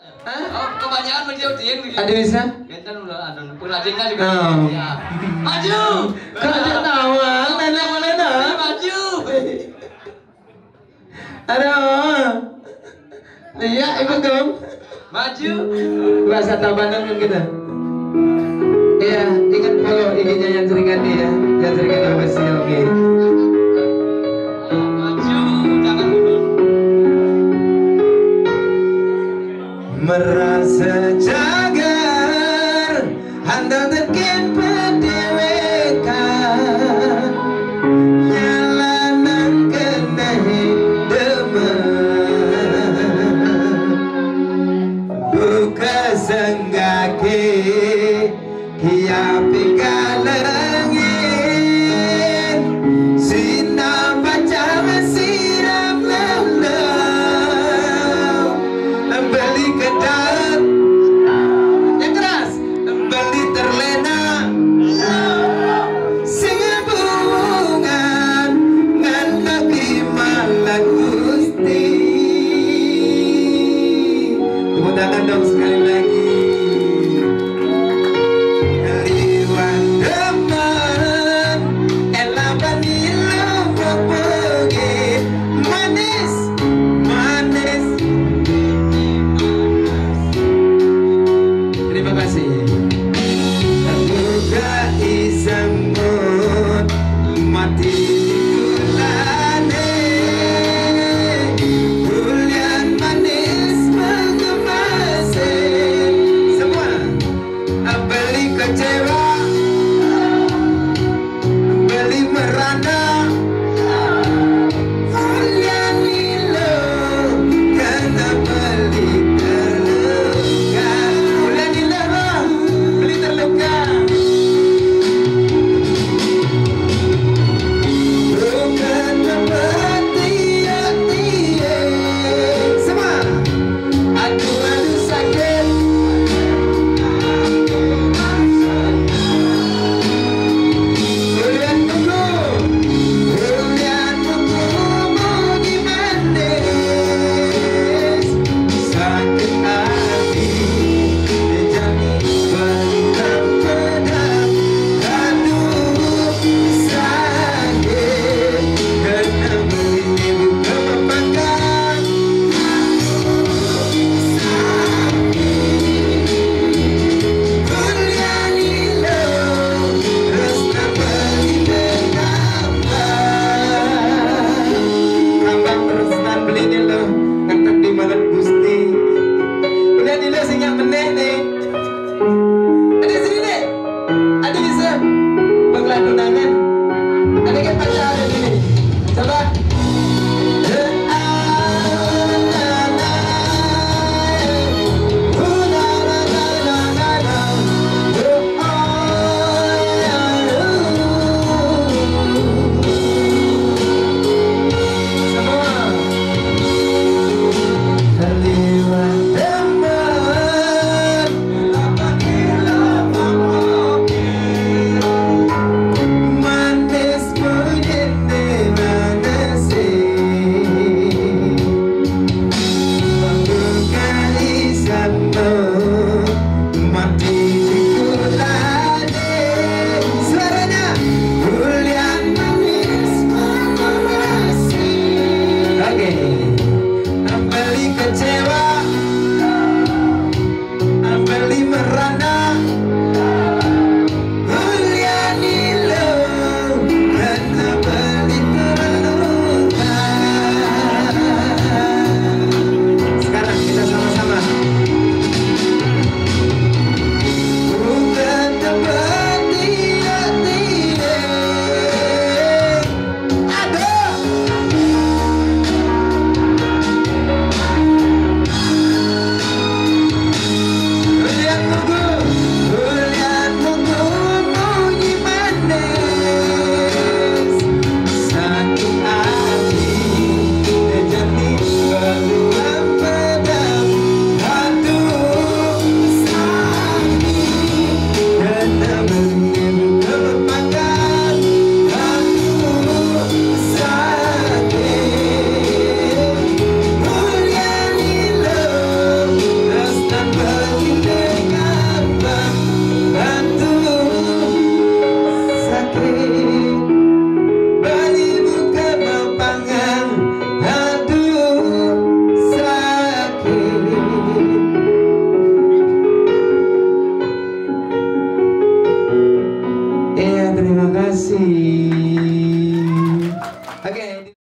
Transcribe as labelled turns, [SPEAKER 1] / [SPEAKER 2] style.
[SPEAKER 1] Hah?
[SPEAKER 2] Oh, kebanyakan menjauh dia
[SPEAKER 1] Ada bisa?
[SPEAKER 2] Kita udah ada perhatiannya juga.
[SPEAKER 1] Oh.
[SPEAKER 2] Ya. Maju.
[SPEAKER 1] Kau aja tawang, nenek mana?
[SPEAKER 2] Maju.
[SPEAKER 1] Aduh. Iya, ikut dong.
[SPEAKER 2] Maju.
[SPEAKER 1] Bahasa Tabanan kan kita. Iya, ingat kalau IG-nya yang Srikandi ya. Yang Srikandi official, oke.
[SPEAKER 2] Maju, jangan mundur.
[SPEAKER 1] Merasa cagar, handal terkin pendewekan, nyalanan kena hideman, buka senggake, kiapi kalengin, sinar baca siram lelam, beli kedap yang keras, beli terlena, singa bungan ngan kaki malang gusti. Tepuk tangan dong sekali lagi. Liwan demen, elapan ilang pergi, manis, manis. Terima kasih. Terbuka isangun mati gulane, bulan manis mengemaskan semua. Beli kecewa, beli merana, bulan lilo karena beli terluka. Bulan lilo beli terluka. Bukan seperti hati semua. Aduh sakit. Bulan tunggu, bulan tunggu mau dimanis, sakit hati menjadi pedang. Aduh sakit karena begini bukan mempakan. Bulan lilo resna beli Abang terusan beli lilo ngantek di malam gusti. Udah lilo singgah meneh nih. Ada sini deh. Ada bisa bangla tunangan. Ada kan pacaran ini. Coba. Semua. Oke.